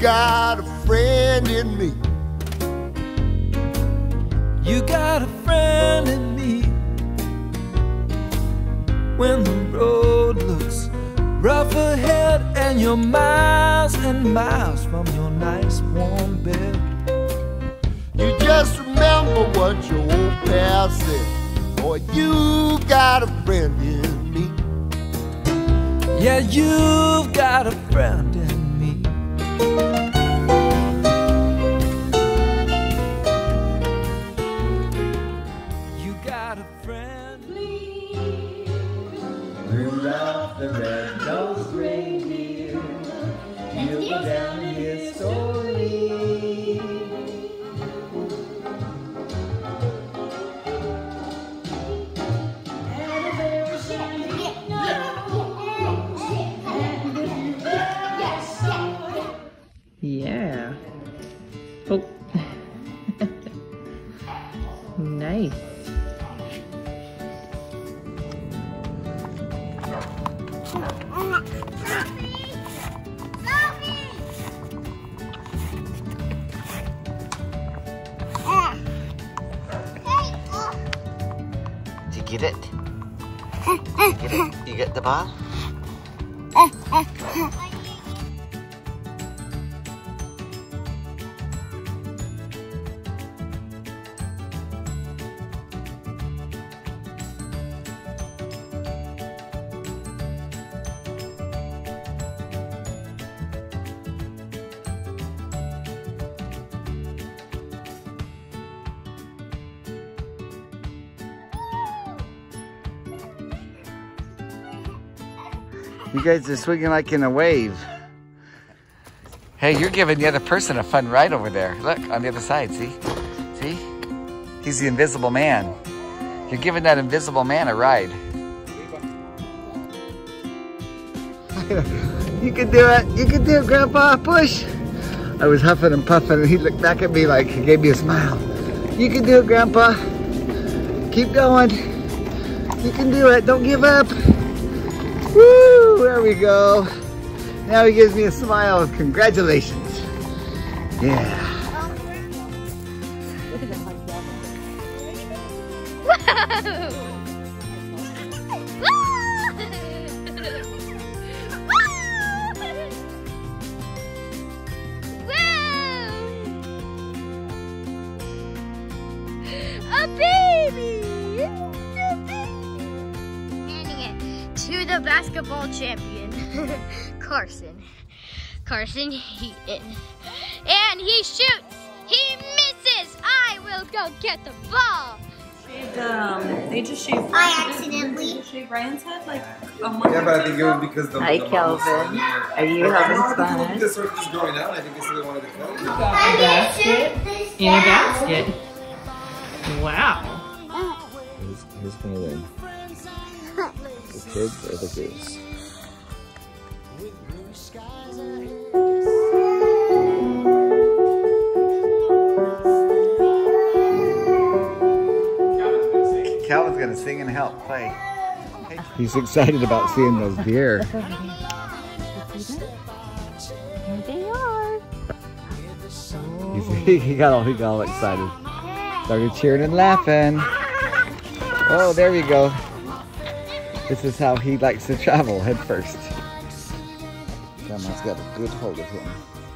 got a friend in me. You got a friend in me. When the road looks rough ahead and you're miles and miles from your nice warm bed, You just remember what your old past said. Boy, you got a friend in me. yeah, you've got a friend in me. You got a friend. Rudolph the red-nosed reindeer, you'll go down in history. Yeah. Oh. Nice. Did you get it? Get it? You get the ball? You guys are swinging like in a wave. Hey, you're giving the other person a fun ride over there. Look, on the other side, see? See? He's the invisible man. You're giving that invisible man a ride. You can do it. You can do it, Grandpa. Push. I was huffing and puffing, and he looked back at me like he gave me a smile. You can do it, Grandpa. Keep going. You can do it. Don't give up. Woo! There we go. Now he gives me a smile. Congratulations. Yeah. A baby! Handing it to the basketball champion, Carson. Carson Heaton. And he shoots! He misses! I will go get the ball! They just shaved. I accidentally. They shaved Ryan's head like a month. Yeah, but I think it was because the. Hi, the Kelvin. Are you having fun? This sort of just growing out. I think this is wanted to cut it. In a basket. Wow. Who's gonna win? The kids or the goose? Calvin's gonna sing and help play. He's excited about seeing those deer. Here they are. He got all excited. Started cheering and laughing. Oh, there we go. This is how he likes to travel, head first. Grandma's got a good hold of him.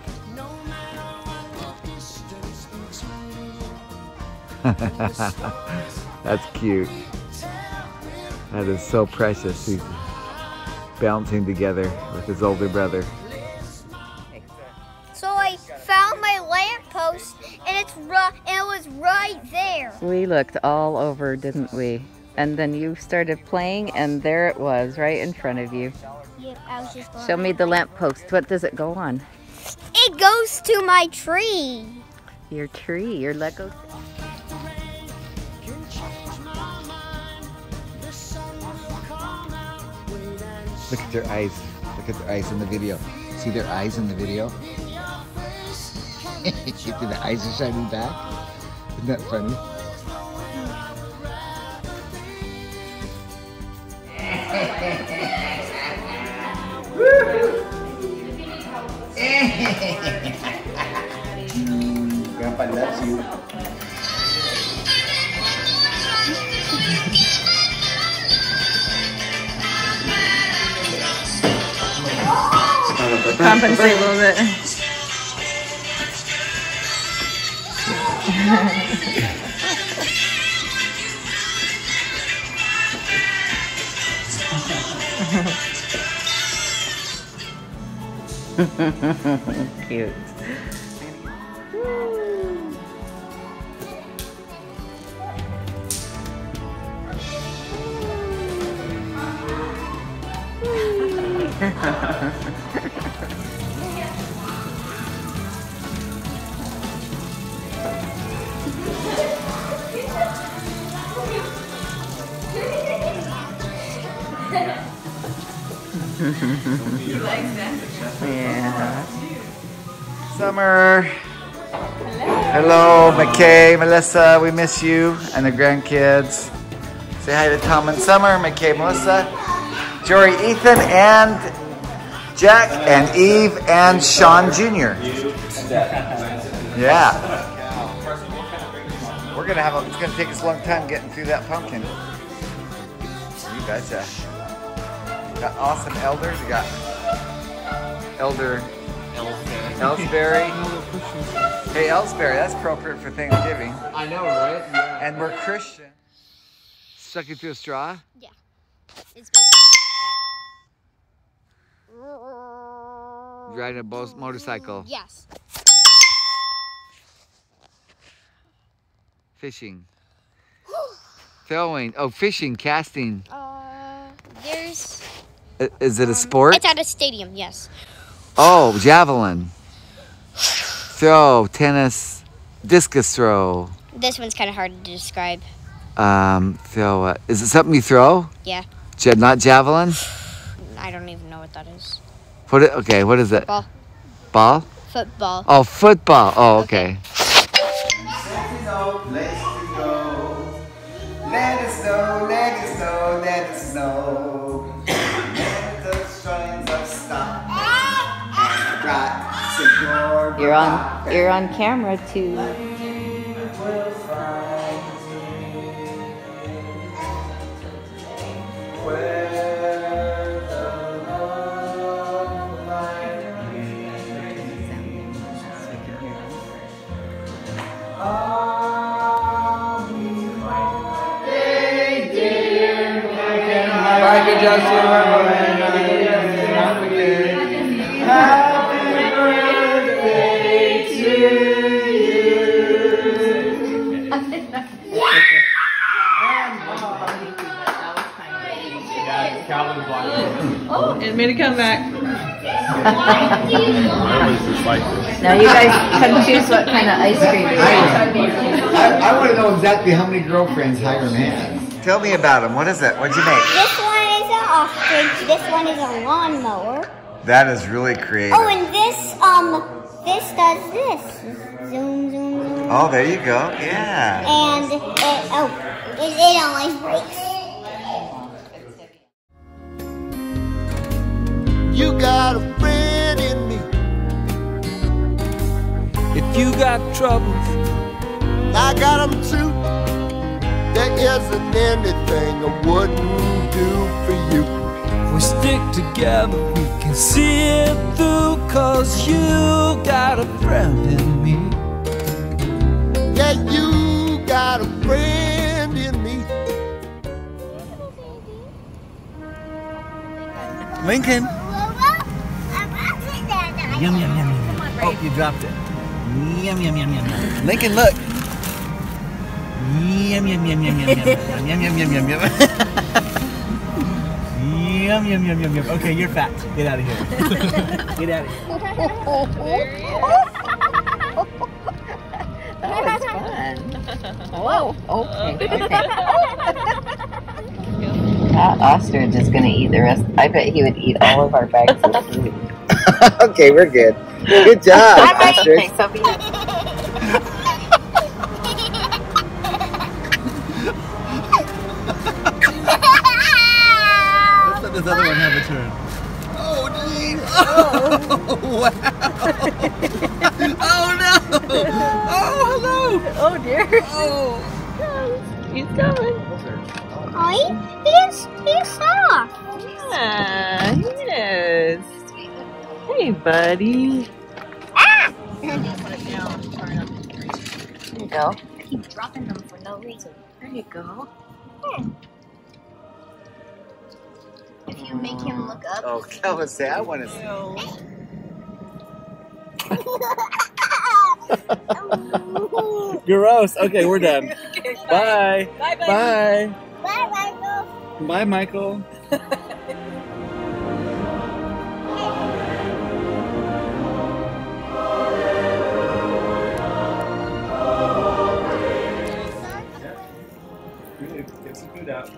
That's cute. That is so precious. He's bouncing together with his older brother. So I found my lamppost and it was right there. We looked all over, didn't we? And then you started playing and there it was, right in front of you. Yep, I was just going. Show me the lamppost. What does it go on? It goes to my tree. Your tree, your Lego. Look at their eyes. Look at their eyes in the video. See their eyes in the video? See the eyes are shining back? Isn't that funny? Grandpa loves you. Compensate a little bit. Cute. Yeah. Summer. Hello, McKay, Melissa, we miss you and the grandkids. Say hi to Tom and Summer, McKay, Melissa, Jory, Ethan, and Jack, and Eve, and Sean Jr. Yeah. We're gonna have it's gonna take us a long time getting through that pumpkin. You betcha. Got awesome elders. You got Elder Ellsbury. Hey, Ellsbury, that's appropriate for Thanksgiving. I know, right? Yeah. And we're Christian. Sucking through a straw? Yeah. It's basically like that. Riding a motorcycle. Yes. Fishing. Throwing. Oh, fishing, casting. There's... Is it a sport? It's at a stadium, yes. Oh, javelin. Throw, tennis, discus throw. This one's kind of hard to describe. Throw. Is it something you throw? Yeah. Not javelin? I don't even know what that is. Okay, what is it? Ball. Ball? Football. Oh, football. Oh, okay. Let us know, let us know, let us know. Let the strains of stop and right to your You're on camera too. will find where the love might be. Michael Jackson, Happy birthday to It made a comeback. Now you guys can choose what kind of ice cream you want. I want to know exactly how many girlfriends Hiram has. Tell me about them. What is it? What'd you make? This one is an ostrich. This one is a lawnmower. That is really creative. Oh, and this does this. Zoom, zoom, zoom. Oh, there you go. Yeah. And it always breaks. You got a friend in me. If you got troubles, I got them too. There isn't anything I wouldn't do for you. if we stick together, we can see it through. 'Cause you got a friend in me. Yeah, you got a friend in me. Lincoln. Yum, yum, yum, yum. Oh, you dropped it. Yum, yum, yum, yum, yum. Lincoln, look. Yum, yum, yum, yum, yum, yum, yum, yum, yum, yum, yum. Yum, yum, yum, yum, yum. Okay, you're fat. Get out of here. Get out of here. That was fun. Whoa. Okay. That ostrich is going to eat the rest. I bet he would eat all of our bags of food. Okay, we're good. Good job, ostrich. Okay, Sophie. Let's let this other one have a turn. Oh, geez. Wow. Oh no! Oh, hello! Oh dear. Oh. He's coming. Oh, he's soft. Yeah, he is. Hey, buddy. Ah! There you go. I keep dropping them for no reason. There you go. If you make him look up. Oh, Calvin, say I want to see. Gross. Okay, we're done. Okay, Bye. Bye, bye. Bye. Bye, Michael. Bye, Michael. Get some food out.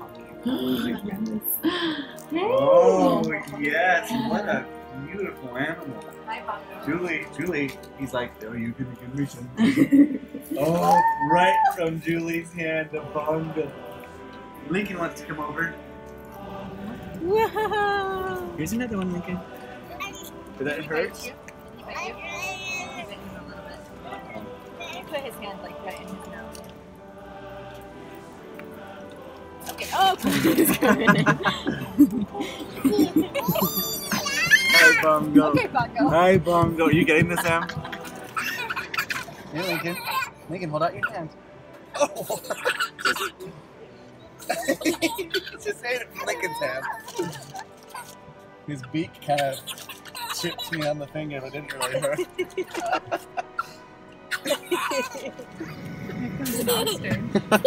Oh, yes. What a beautiful animal. Julie, he's like, oh, you gonna give me some? Oh, right from Julie's hand, the bongo. Lincoln wants to come over. Wow. Here's another one, Lincoln. Did that hurt? Put his hand like right in his nose. Okay. Oh, he's coming. Hi, bongo. Okay, Bongo. Hi, bongo. Are you getting this, Sam? Hey, Lincoln. Lincoln, hold out your hand. Oh! Just ate it from Lincoln's hand. His beak kind of chipped me on the finger, but didn't really hurt. Here comes an oyster.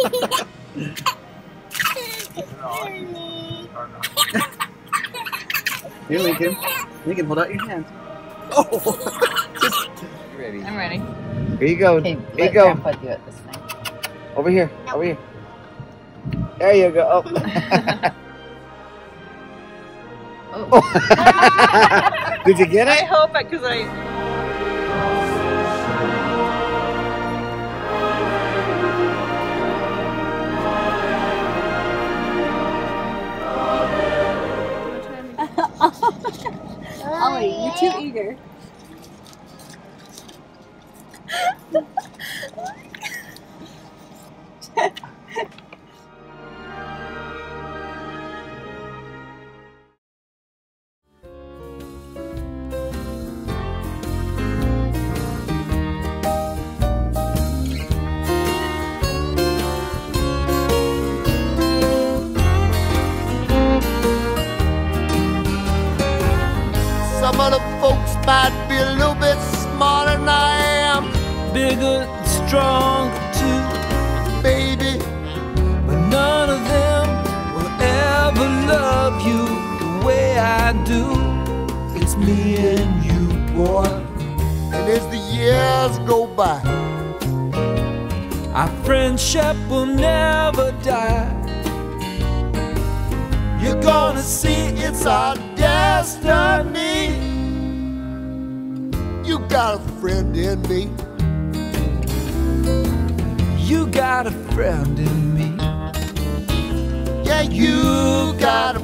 Here, Lincoln. Lincoln, hold out your hand. Oh! Just ready. I'm ready. Here you go. Okay, Here you let go. Grandpa do it this time. Over here. Over here. There you go. Oh. Oh. Did you get I it? hope because I. Ollie, you're too eager. Some of the folks might be a little bit smarter than I am, Bigger and stronger too, baby. but none of them will ever love you the way I do. It's me and you, boy. And as the years go by, Our friendship will never die. you're gonna see it's our destiny. You got a friend in me. You got a friend in me. Yeah, you got